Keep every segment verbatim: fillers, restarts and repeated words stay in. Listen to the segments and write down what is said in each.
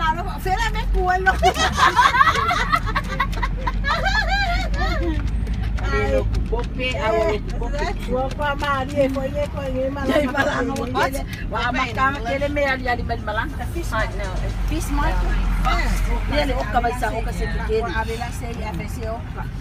Fais avec ou alors? Allez, bopé, allez, bopé. Vou para Maria, foi ele, foi ele, mas ele vai não pode. Vai marcar aquele meio ali ali bem balanço. Fiz mais, não. Fiz mais. Ele o cabeça o cabeça dele. Abre lá sei, a pessoa.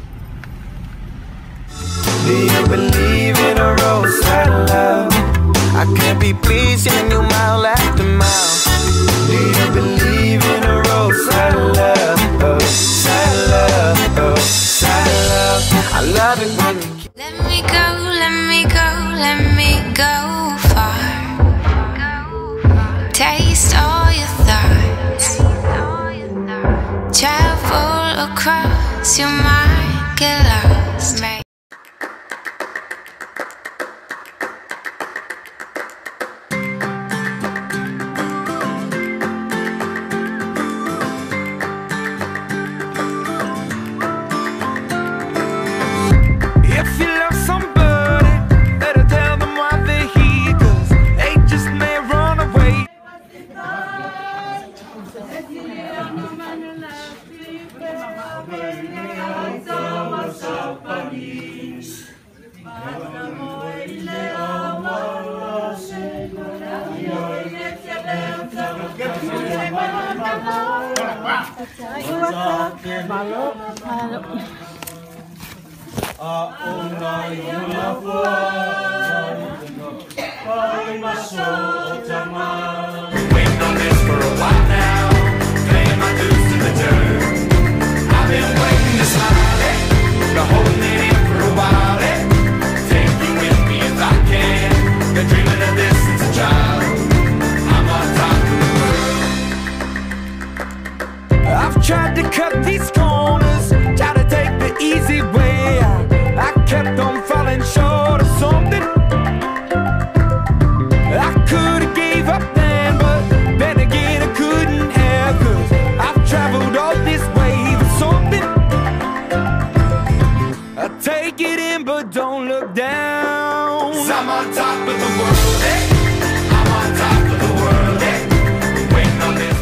Do you believe in a roadside love? I can't be pleasing you mile after mile. Do you believe in a roadside love? Oh, side love, oh, side love. I love it when you let me go, let me go, let me go far. Taste all your thoughts. Travel across your mind, get lost, mate. waiting on this for a while now, paying my dues to the dirt. I've been waiting to slide it, been holding it in for a while. Eh? Take you with me if I can. Been dreaming of this since a child. I'm on top of the world. I've tried to cut these corners, tried to take the easy way out. I kept on falling short of something. I could've gave up then, but then again I couldn't have, 'cause I've traveled all this way for something. I take it in but don't look down, 'cause I'm on top of the world, eh? I'm on top of the world, eh? Waiting on this.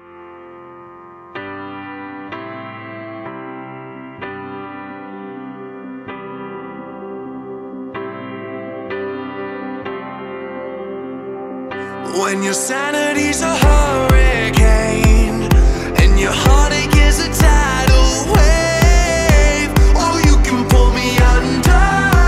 When your sanity's a hurricane and your heartache is a tidal wave, oh, you can pull me under,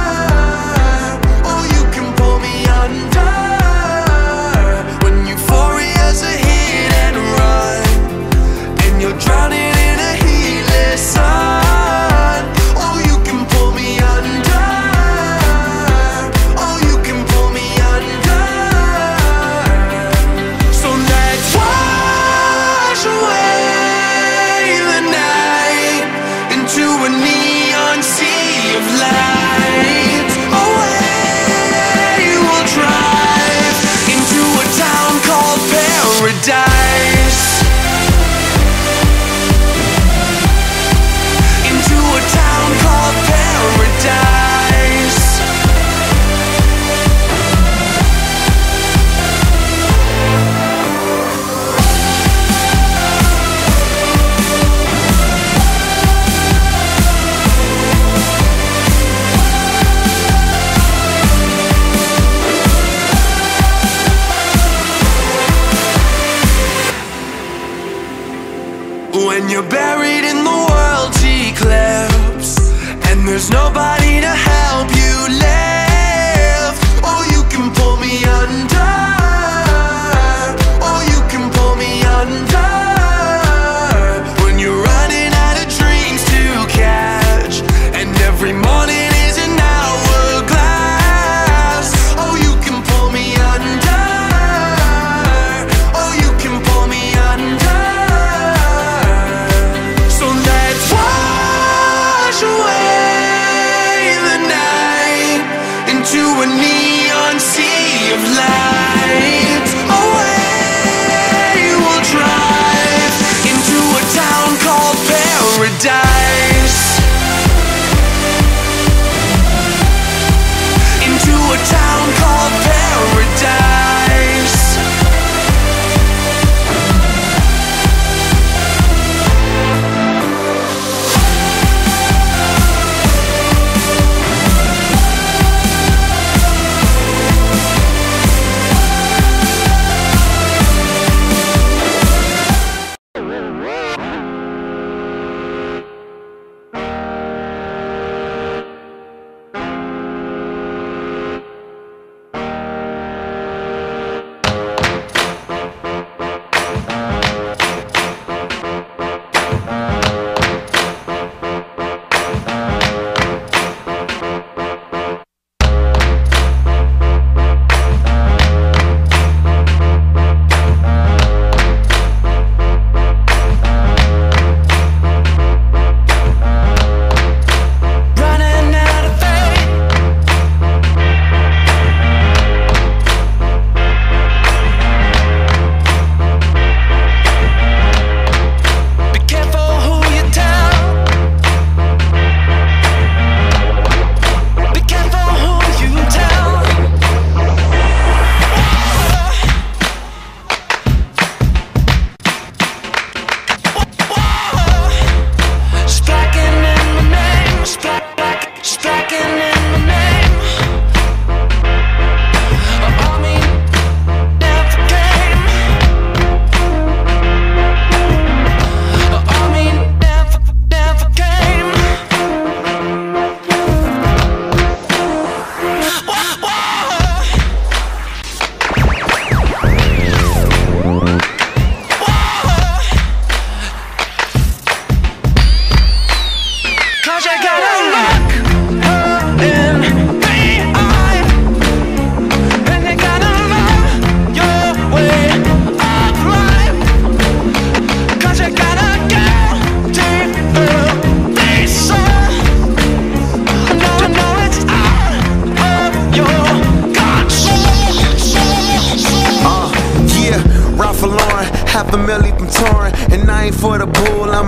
oh, you can pull me under. When euphoria's a hit and run and you're drowning in a heatless sun, oh, you can pull me under, oh, you can pull me under. Paradise, into a town called paradise. When you're buried in the world's eclipse and there's nobody to help you live, oh, you can pull me under, oh, you can pull me under. When you're running out of dreams to catch and every morning is an hourglass, oh, you can pull me under, oh, you can pull me under. Away the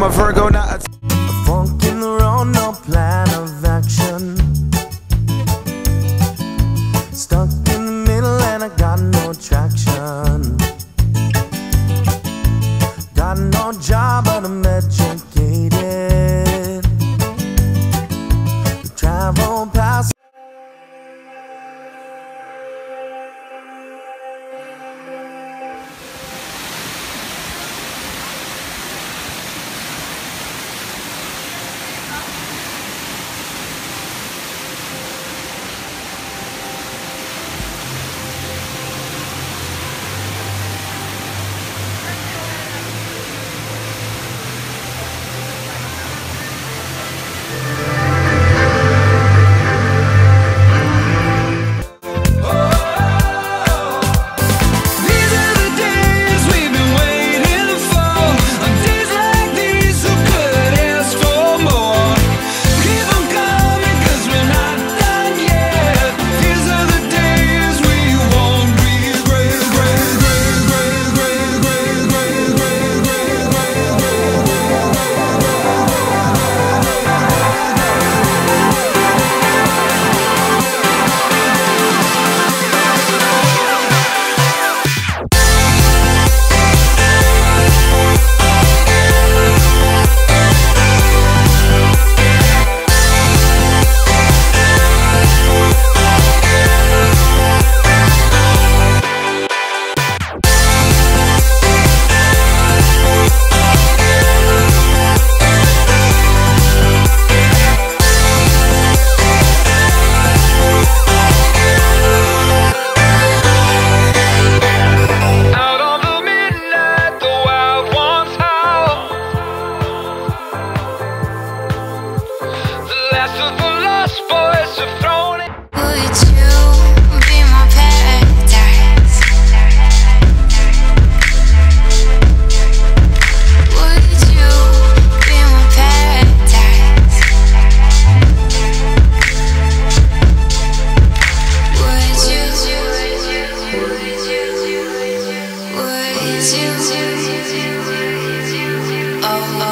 I'm a Virgo, not a Funk in the road, no plan of action. Stuck in the middle and I got no traction. Got no job but I'm educated. Travel past.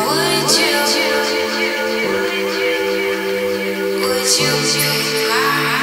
Would you be mine?